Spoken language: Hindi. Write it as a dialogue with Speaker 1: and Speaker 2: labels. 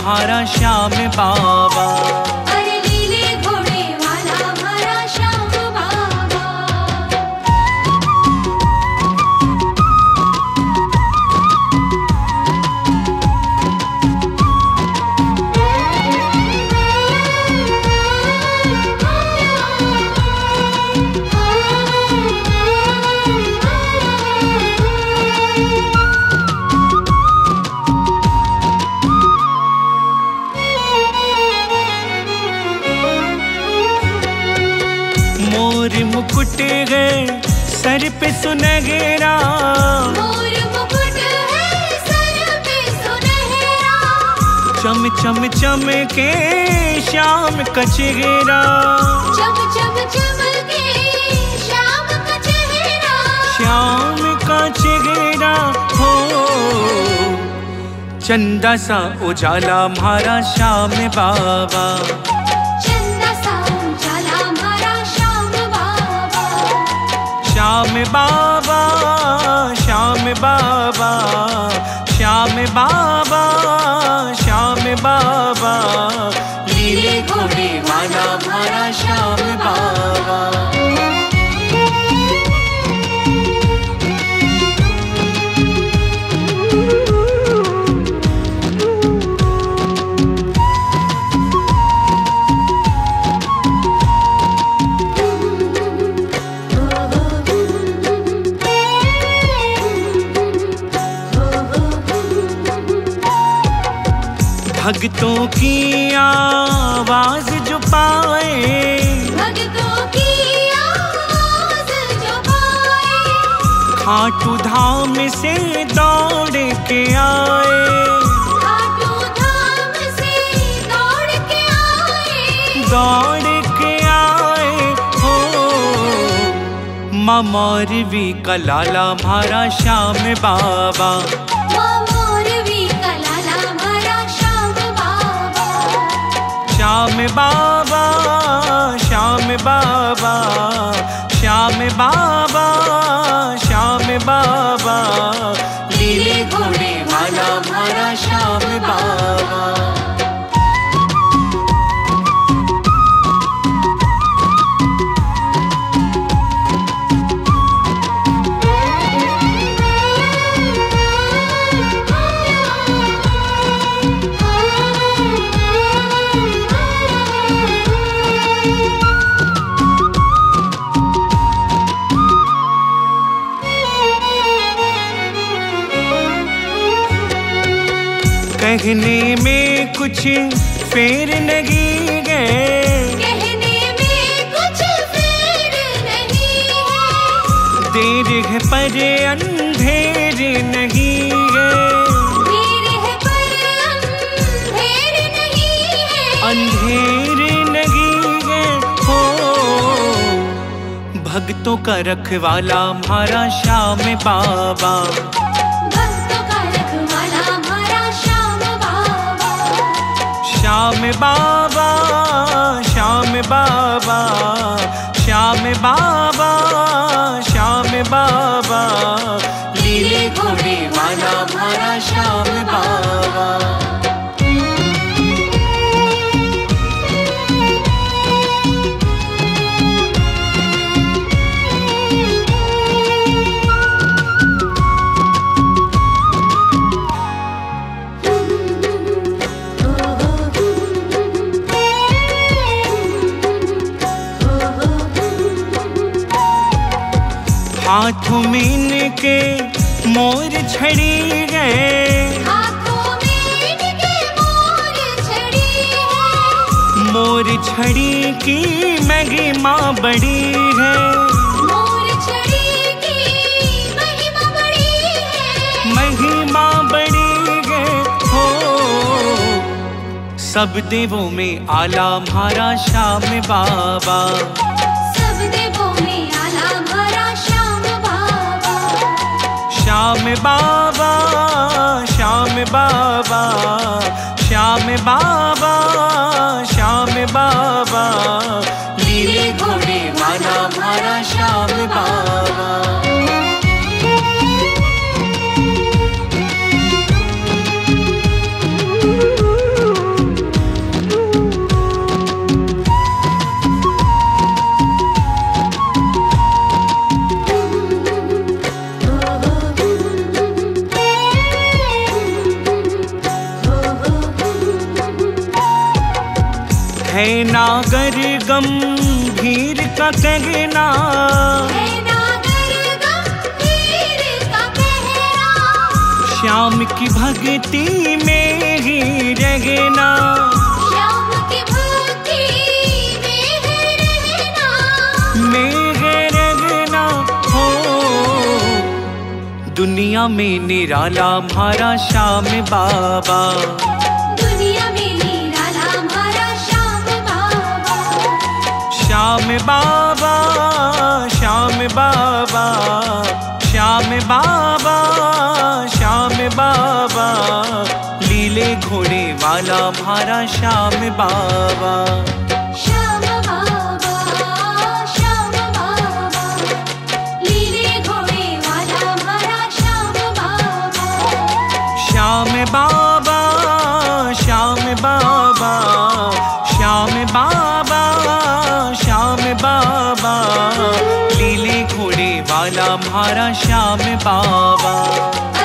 Speaker 1: हमारा श्याम बाबा।
Speaker 2: अरे लीले घोड़े वाला हमारा श्याम बाबा।
Speaker 1: मोर मुकुट है सर पे सुनहरा,
Speaker 2: मोर मुकुट है सर पे सुनहरा।
Speaker 1: चम चम चम के श्याम का चेहरा,
Speaker 2: चम चम चमके श्याम का चेहरा।
Speaker 1: श्याम का चेहरा हो। चंदा सा उजाला हमारा श्याम बाबा।
Speaker 2: चंदा सा उजाला हमारा श्याम बाबा।
Speaker 1: श्याम बाबा, श्याम बाबा, श्याम बाबा, श्याम बाबा, लीले घोड़े वाला हमारा श्याम बाबा। भक्तों की आवाज जो पाए,
Speaker 2: भक्तों की आवाज जो पाए।
Speaker 1: खाटू धाम से दौड़ के आए,
Speaker 2: खाटू धाम से दौड़ के आए।
Speaker 1: दौड़ के आए हो। ममोरवी का लाला हमारा श्याम बाबा।
Speaker 2: मोरवी का लाला हमारा श्याम बाबा।
Speaker 1: श्याम बाबा, श्याम बाबा, श्याम बाबा, श्याम बाबा, लीले घोड़े वाला हमारा श्याम बाबा। कहने में कुछ फेर नहीं गए,
Speaker 2: कहने में कुछ फेर नहीं है।
Speaker 1: देर है पर अंधेर नहीं है।
Speaker 2: देर है पर अंधेर नहीं है।
Speaker 1: अंधेर नहीं है हो। भक्तों का रखवाला हमारा श्याम बाबा।
Speaker 2: भक्तों का रखवाला हमारा श्याम बाबा।
Speaker 1: श्याम बाबा, श्याम बाबा, श्याम बाबा, श्याम बाबा, लीले घोड़े वाला हमारा श्याम बाबा। हाथों में इनके मोर छड़ी गए,
Speaker 2: हाथों में इनके मोर छड़ी है।
Speaker 1: मोर छड़ी की महिमा बड़ी है।
Speaker 2: मोर छड़ी की महिमा बड़ी है।
Speaker 1: महिमा बड़ी है हो। सब देवों में आला हमारा श्याम बाबा।
Speaker 2: सब देवों में आला हमारा श्याम बाबा।
Speaker 1: श्याम बाबा, श्याम बाबा, श्याम बाबा, श्याम बाबा, लीले घोड़े वाला हमारा श्याम बाबा। है नागर गंभीर का कहना,
Speaker 2: है नागर गंभीर का कहना,
Speaker 1: श्याम की भक्ति में ही रहना,
Speaker 2: श्याम की भक्ति में है रहना,
Speaker 1: हो दुनिया में निराला हमारा श्याम बाबा,
Speaker 2: दुनिया में निराला हमारा श्याम बाबा,
Speaker 1: श्याम बाबा, श्याम बाबा, श्याम बाबा, श्याम बाबा, लीले घोड़े वाला हमारा श्याम बाबा,
Speaker 2: श्याम बाबा, श्याम बाबा, लीले घोड़े वाला हमारा श्याम बाबा,
Speaker 1: श्याम बाबा, श्याम बाबा, श्याम बाबा, श्याम बाबा, लीले घोड़े वाला हमारा श्याम बाबा।